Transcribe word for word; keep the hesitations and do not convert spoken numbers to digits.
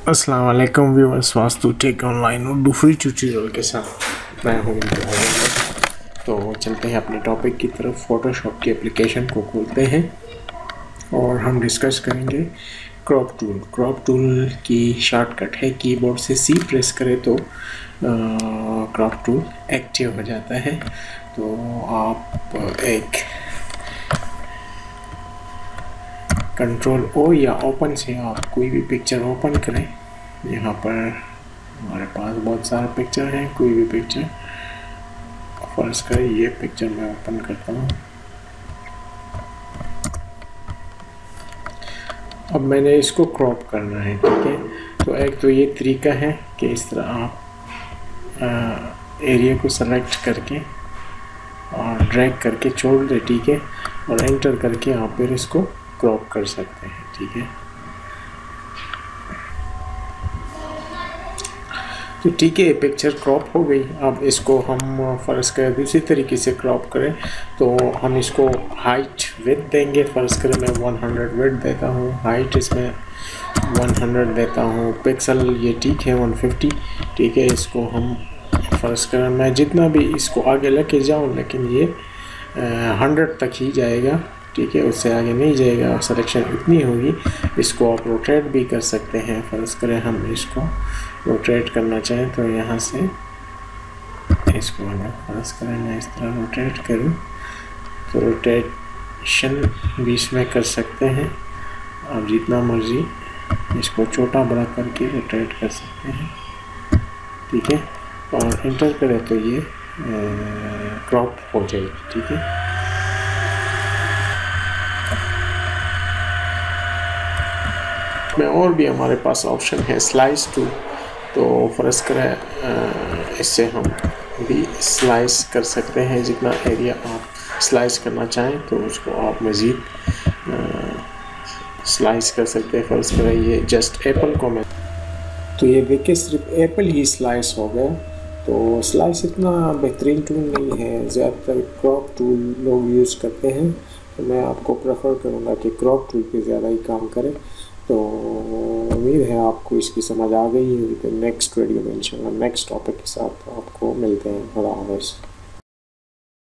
अस्सलाम वालेकुम viewers, Vastu tech online Urdu free tutorial के साथ मैं हूं। तो चलते हैं अपने टॉपिक की तरफ। फोटोशॉप की एप्लीकेशन को खोलते हैं और हम डिस्कस करेंगे क्रॉप टूल। क्रॉप टूल की शॉर्टकट है, कीबोर्ड से सी प्रेस करें तो क्रॉप टूल एक्टिव हो जाता है। तो आप एक कंट्रोल ओ या ओपन से आप कोई भी पिक्चर ओपन करें। यहाँ पर हमारे पास बहुत सारे पिक्चर हैं, कोई भी पिक्चर फर्ज करें। ये पिक्चर मैं ओपन करता हूँ। अब मैंने इसको क्रॉप करना है, ठीक है। तो एक तो ये तरीका है कि इस तरह आप एरिया को सेलेक्ट करके और ड्रैग करके छोड़ दें, ठीक है, और एंटर करके आप फिर इसको क्रॉप कर सकते हैं, ठीक है। तो ठीक है, पिक्चर क्रॉप हो गई। अब इसको हम फ़र्ज़ करें दूसरी तरीके से क्रॉप करें तो हम इसको हाइट विड्थ देंगे। फ़र्ज़ करें मैं सौ विड्थ देता हूँ, हाइट इसमें सौ देता हूँ, पिक्सल ये ठीक है एक सौ पचास, ठीक है। इसको हम फ़र्ज़ करें मैं जितना भी इसको आगे लेके जाऊँ लेकिन ये हंड्रेड तक ही जाएगा, ठीक है, उससे आगे नहीं जाएगा। सिलेक्शन इतनी होगी। इसको आप रोटेट भी कर सकते हैं। फ़र्ज़ करें हम इसको रोटेट करना चाहें तो यहाँ से इसको अगर फ़र्ज़ करें मैं इस तरह रोटेट करूँ तो रोटेशन भी इसमें कर सकते हैं। आप जितना मर्ज़ी इसको छोटा बड़ा करके रोटेट कर सकते हैं, ठीक है। और इंटर करें तो ये क्रॉप हो जाएगी, ठीक है। में और भी हमारे पास ऑप्शन है स्लाइस टू। तो फ़र्ज़ करें इससे हम भी स्लाइस कर सकते हैं। जितना एरिया आप स्लाइस करना चाहें तो उसको आप मज़ीद स्लाइस कर सकते हैं। फ़र्ज़ करें ये जस्ट एप्पल को मैं, तो ये देखिए सिर्फ एप्पल ही स्लाइस हो गया। तो स्लाइस इतना बेहतरीन टूल नहीं है, ज़्यादातर क्रॉप टूल लोग यूज़ करते हैं। तो मैं आपको प्रेफर करूँगा कि क्रॉप टूल पे ज़्यादा ही काम करें। तो उम्मीद है आपको इसकी समझ आ गई होगी। तो नेक्स्ट वीडियो में इंशाल्लाह नेक्स्ट टॉपिक के साथ आपको मिलते हैं। खुदा हाफ़िज़।